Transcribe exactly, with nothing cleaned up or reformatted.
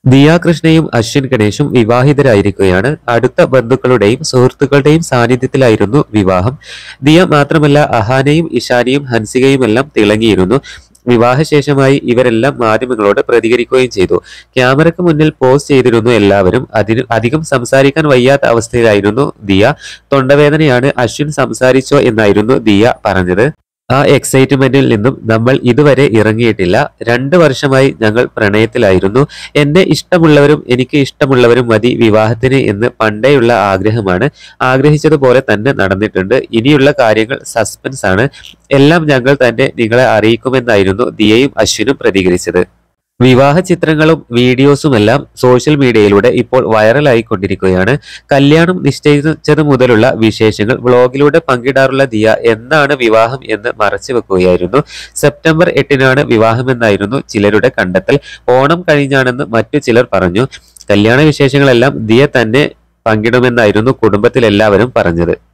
ദിയ കൃഷ്ണയും അശ്വിൻ ഗണേഷും വിവാഹിതരായിരിക്കുകയാണ്. അടുത്ത ബന്ധുക്കളുടെയും സുഹൃത്തുക്കളുടെയും സാന്നിധ്യത്തിലായിരുന്നു വിവാഹം. ദിയ മാത്രമല്ല, അഹാനയും ഇഷാനിയും ഹൻസികയും എല്ലാം തിളങ്ങിയിരുന്നു. വിവാഹശേഷമായി ഇവരെല്ലാം മാധ്യമങ്ങളോട് പ്രതികരിക്കുകയും ചെയ്തു. ക്യാമറയ്ക്ക് മുന്നിൽ പോസ്റ്റ് ചെയ്തിരുന്നു എല്ലാവരും. അതിന് അധികം സംസാരിക്കാൻ വയ്യാത്ത അവസ്ഥയിലായിരുന്നു ദിയ. തൊണ്ടവേദനയാണ്, അശ്വിൻ സംസാരിച്ചോ എന്നായിരുന്നു ദിയ പറഞ്ഞത്. ആ എക്സൈറ്റ്മെന്റിൽ നിന്നും നമ്മൾ ഇതുവരെ ഇറങ്ങിയിട്ടില്ല. രണ്ട് വർഷമായി ഞങ്ങൾ പ്രണയത്തിലായിരുന്നു. എന്നെ ഇഷ്ടമുള്ളവരും എനിക്ക് ഇഷ്ടമുള്ളവരും മതി വിവാഹത്തിന് എന്ന് പണ്ടേയുള്ള ആഗ്രഹമാണ്. ആഗ്രഹിച്ചതുപോലെ തന്നെ നടന്നിട്ടുണ്ട്. ഇനിയുള്ള കാര്യങ്ങൾ സസ്പെൻസ് ആണ്. എല്ലാം ഞങ്ങൾ തന്നെ നിങ്ങളെ അറിയിക്കുമെന്നായിരുന്നു ദിയയും അശ്വിനും പ്രതികരിച്ചത്. വിവാഹ ചിത്രങ്ങളും വീഡിയോസുമെല്ലാം സോഷ്യൽ മീഡിയയിലൂടെ ഇപ്പോൾ വൈറലായിക്കൊണ്ടിരിക്കുകയാണ്. കല്യാണം നിശ്ചയിച്ചത് മുതലുള്ള വിശേഷങ്ങൾ വ്ളോഗിലൂടെ പങ്കിടാറുള്ള ദിയ എന്നാണ് വിവാഹം എന്ന് മറച്ചു വെക്കുകയായിരുന്നു. സെപ്റ്റംബർ എട്ടിനാണ് വിവാഹമെന്നായിരുന്നു ചിലരുടെ കണ്ടെത്തൽ. ഓണം കഴിഞ്ഞാണെന്ന് മറ്റു ചിലർ പറഞ്ഞു. കല്യാണ വിശേഷങ്ങളെല്ലാം ദിയ തന്നെ പങ്കിടുമെന്നായിരുന്നു കുടുംബത്തിലെല്ലാവരും പറഞ്ഞത്.